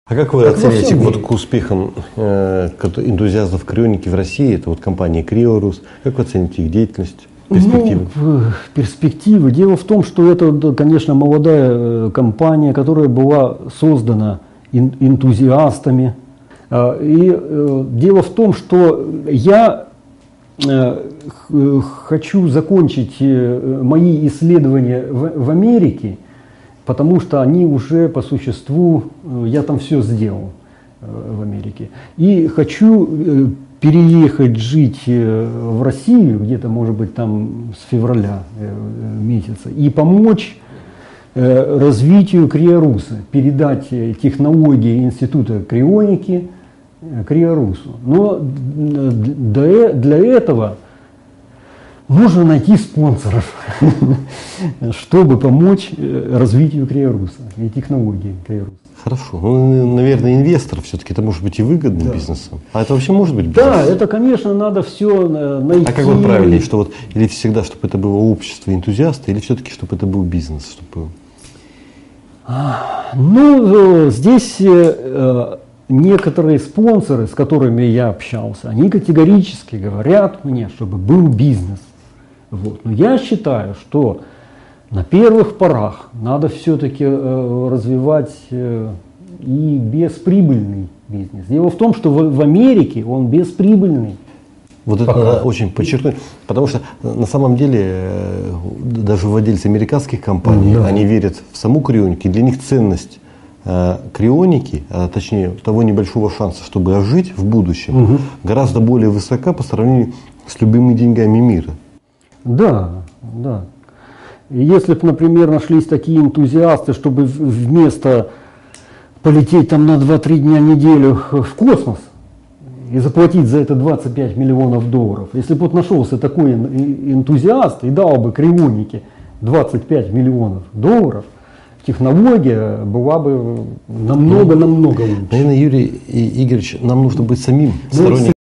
А как вы оцените вот к успехам энтузиастов крионики в России, это вот компания Криорус, как вы оцените их деятельность, перспективы? Перспективы. Дело в том, что это, конечно, молодая компания, которая была создана энтузиастами. И дело в том, что я хочу закончить мои исследования в Америке, потому что они уже по существу, я там все сделал в Америке. И хочу переехать жить в Россию, где-то, может быть, там с февраля месяца, и помочь развитию Криоруса, передать технологии Института крионики Криорусу. Но для этого нужно найти спонсоров, чтобы помочь развитию Криоруса и технологии Криоруса. Хорошо. Ну, наверное, инвестор все-таки это может быть и выгодным бизнесом. А это вообще может быть бизнес? Да, это, конечно, надо все найти. А как вот правильнее, что вот или всегда, чтобы это было общество энтузиаста, или все-таки, чтобы это был бизнес? Чтобы... Ну, здесь некоторые спонсоры, с которыми я общался, они категорически говорят мне, чтобы был бизнес. Вот. Но я считаю, что на первых порах надо все-таки развивать и бесприбыльный бизнес. Дело в том, что в Америке он бесприбыльный. Вот это надо очень подчеркнуть, потому что на самом деле даже владельцы американских компаний, они верят в саму крионику, и для них ценность крионики, а точнее того небольшого шанса, чтобы ожить в будущем, гораздо более высока по сравнению с любыми деньгами мира. Да, да. И если бы, например, нашлись такие энтузиасты, чтобы вместо полететь там на 2-3 дня в неделю в космос и заплатить за это 25 миллионов долларов, если бы вот нашелся такой энтузиаст и дал бы крионике 25 миллионов долларов, технология была бы намного лучше. Наверное, Юрий Игоревич, нам нужно быть самим сторонником